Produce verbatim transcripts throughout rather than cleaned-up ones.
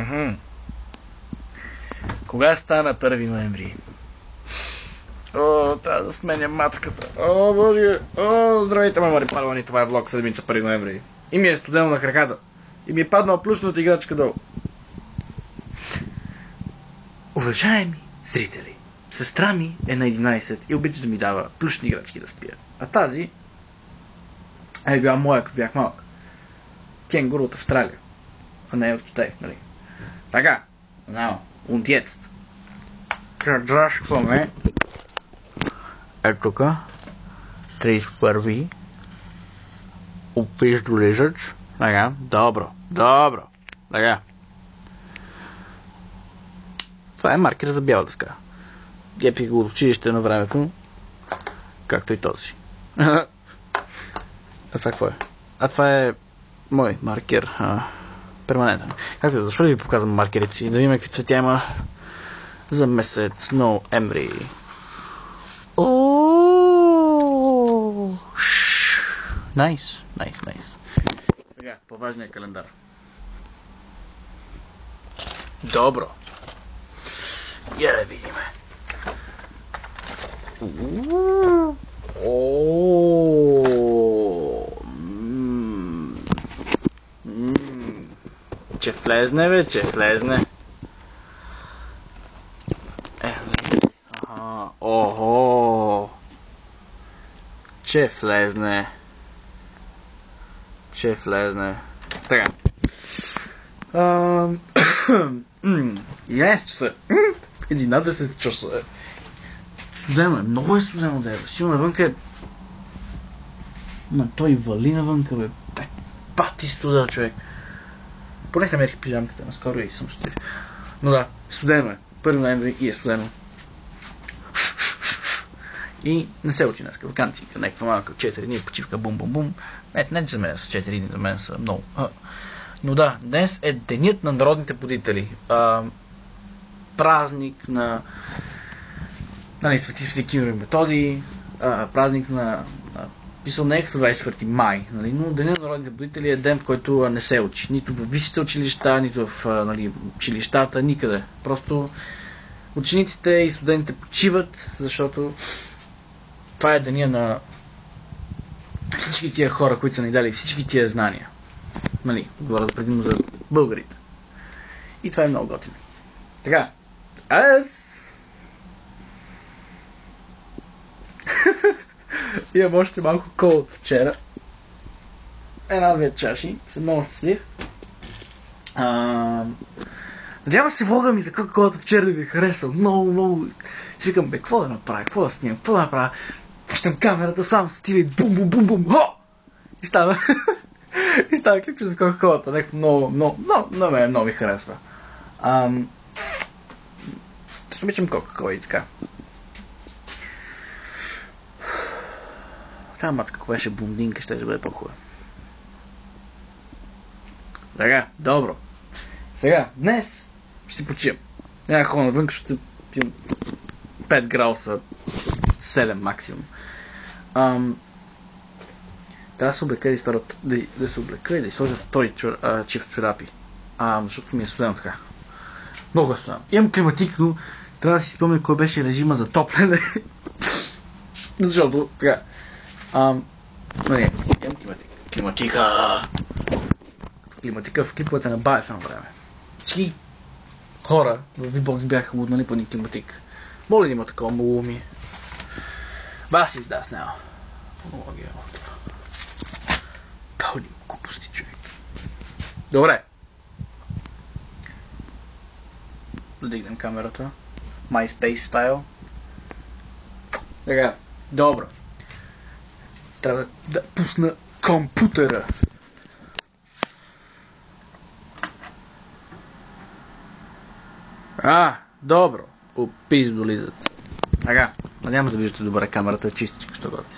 Мхм. Кога стана първи ноември? О, трябва да сменя мацката. О, боже. О, здравейте, мамари парвани. Това е влог седмица първи ноември. И ми е студено на краката. И ми е паднала плюшната играчка долу. Уважаеми зрители, сестра ми е на единайсет и обича да ми дава плюшни играчки да спия. А тази е била моя, като бях малък. Кенгуру от Австралия. А не е от Китай, нали? Така, now, und jetzt. Задрашкваме. Ето тук. тридесет и първи. Опиш до лежач. Така, добро, добро. Така. Това е маркер за бяла дъска. Гепих го от училище на времето. Както и този. А това какво е? А това е мой маркер. А, перманентен. Както е, защо да ви показвам маркерите си? Да видим какви цветя има за месец ноември. Найс, найс, найс. Сега, по-важният календар. Добро. Я да видим. Че влезне, бе, че влезне. Е, ага, охо. Че влезне. Че влезне. Така. единайсет часа. единайсет часа. Студено е. Много е студено да е. Силно навънка е... Ма той вали навънка, бе. Пати студа, човек. Поне се мерих пижамката наскоро и съм щастлив. Но да, студено е. първи ноември и е студено. И не се учи днеска. Ваканция. Някаква малка четири дни почивка. Бум-бум-бум. Не, не за мен са четири дни, за мен са много. А, но да, днес е денят на народните будители. А, празник на нали, Свети Свети Кирил и Методий, а, празник на писал не е като двайсет и четвърти май, нали, но денят на народните будители е ден, в който не се учи. Нито в висшите училища, нито в нали, училищата, никъде. Просто учениците и студентите почиват, защото това е деня на всички тия хора, които са ни дали всички тия знания. Нали, говоря предимно за българите. И това е много готино. Така, аз имам още малко кол от вчера. Една-две чаши. Съм много щастлив. Надявам се влога ми за кока-колата вчера да ви е харесал. Много, много. Си викам, бе, какво да направя? Какво да снимам? Какво да направя? Пущам камерата, сам стива и бум-бум-бум-бум. Хо! И става. И става клипче за кока-колата. Неко много, много, много, много, много, много ми харесва. Ам... Ще обичам кока-кола и така. Та мацка, ако беше блондинка, ще бъде по-хубава. Така, добро. Сега, днес ще си почивам. Няма хора навън, ще пием пет градуса, седем максимум. Ам... Трябва да се облека и да, да, да се облека и да сложа втори чур, а, чифт чорапи. А, защото ми е студено така. Много е студено. Имам климатик, но трябва да си спомня кой беше режима за топлене. Защото, така. Ам, но не, имам климатик. Климатика! Климатика в клиповете на Баев едно време. Всички хора в V-Box бяха луднали по един климатик. Моля да има такова малумие. Бас is das now. Много ги е това. Пълни глупости, човек. Добре. Да дигнем камерата. MySpace style. Така, добро. Трябва да пусна компютъра. А, добро. Опис долизат. Така, надявам се да виждате добре камерата, е чистичка, що горе.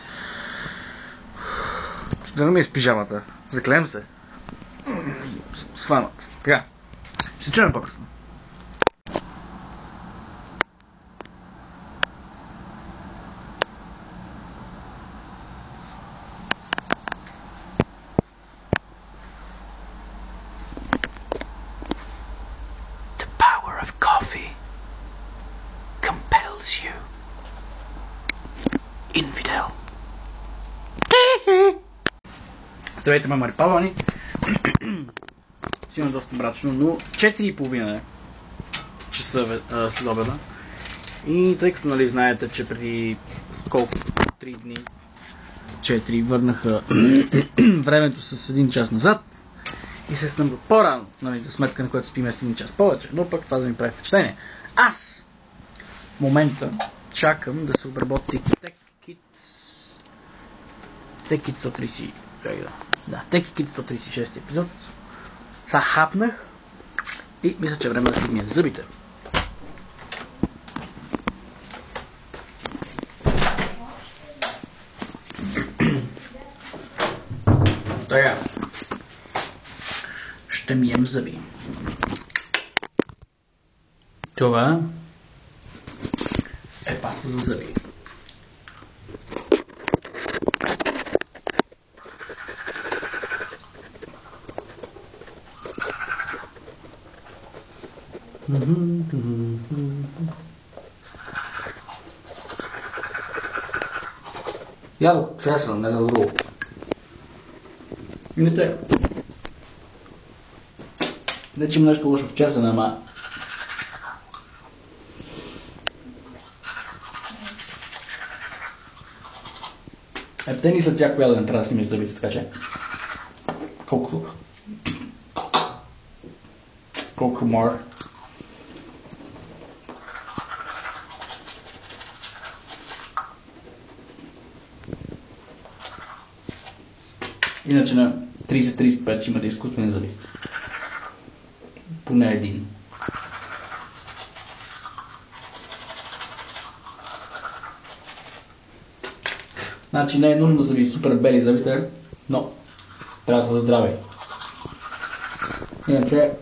Да не ми е с пижамата. Заклеям се. Схванат. Така. Ще чуем по-късно. Здравейте, мамари Павлани. Сигурно доста мрачно, но четири и половина часа след обеда. И тъй като, нали, знаете, че преди колко? три дни, четири върнаха времето с един час назад и се снъмва по-рано, нали, за сметка на което спиме с един час повече, но пък това да ми прави впечатление. Аз в момента чакам да се обработи TechKit TechKit сто тридесет да, TechKit сто тридесет и шести епизод. Са хапнах и мисля, че е време да си мия зъбите. Така. Ще мием зъби. Това е паста за зъби. Ядох честно, не за друго. Не те. Не че има нещо лошо в чесъна, ама... Е, те ни след всяко ядене трябва да си мият зъбите, така че... Колкото... Колко мор. Иначе на тридесет тридесет и пет има да изкуствени зъби. Поне един. Значи не е нужно да са ви супер бели зъбите, но трябва да са здрави. Иначе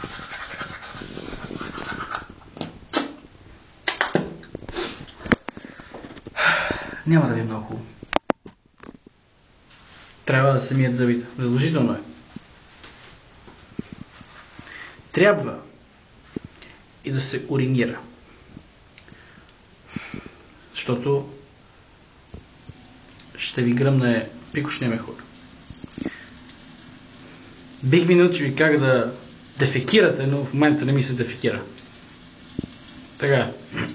няма да ви е много хубаво. Трябва да се мият зъбите. Задължително е. Трябва и да се уринира. Защото ще ви гръмне пикошния мехур. Бих ви научил как да дефекирате, но в момента не ми се дефекира. Така.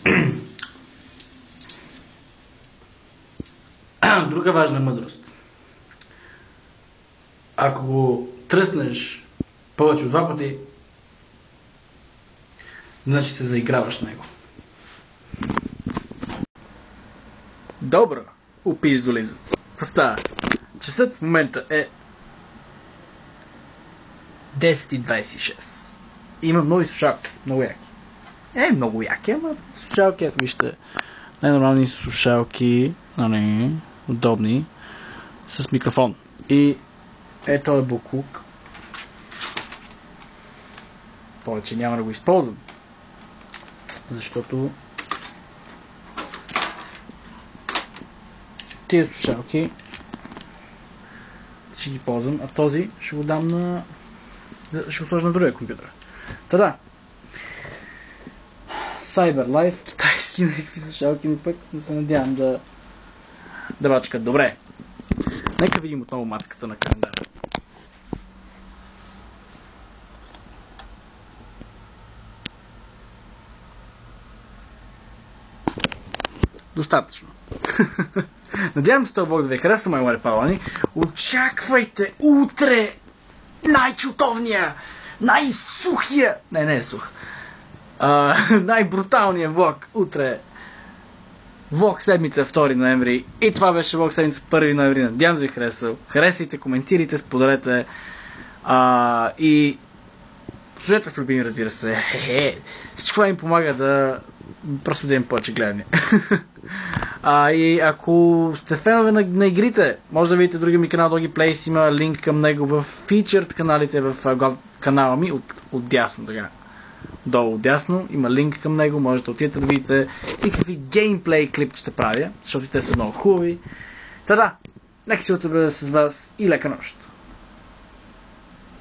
Друга важна мъдрост. Ако го тръснеш повече от два пъти, значи се заиграваш с него. Добро, упиздолизъц. Какво става? Часът в момента е десет и двадесет и шест. Има много слушалки, много яки. Е, много яки, ама слушалки, ето вижте, най-нормални слушалки, нали, удобни, с микрофон. И ето е буклук. Повече няма да го използвам. Защото тези слушалки ще ги ползвам, а този ще го дам на... ще го сложа на другия компютър. Та-да! CyberLife, китайски някакви слушалки, но пък не се надявам да да бачкат добре. Нека видим отново маската на календара. Достатъчно. Надявам се, това Бог да ви хареса, мои млади Павлани. Очаквайте утре най-чутовния, най-сухия, не, не е сух, а, най-бруталния влог утре. Влог седмица втори ноември. И това беше влог седмица първи ноември. Надявам се ви харесал. Харесайте, коментирайте, споделете. А, и служете в любими, разбира се. Хе-хе. Всичко това им помага да просто да им повече гледане. А, и ако сте фенове на, на игрите, може да видите другия ми канал Doggy Plays. Има линк към него в фичърд каналите в uh, канала ми от, от дясно така. Долу дясно, има линк към него, можете да отидете да видите и какви геймплей клип ще правя, защото те са много хубави. Та да, нека си бъде с вас и лека нощ!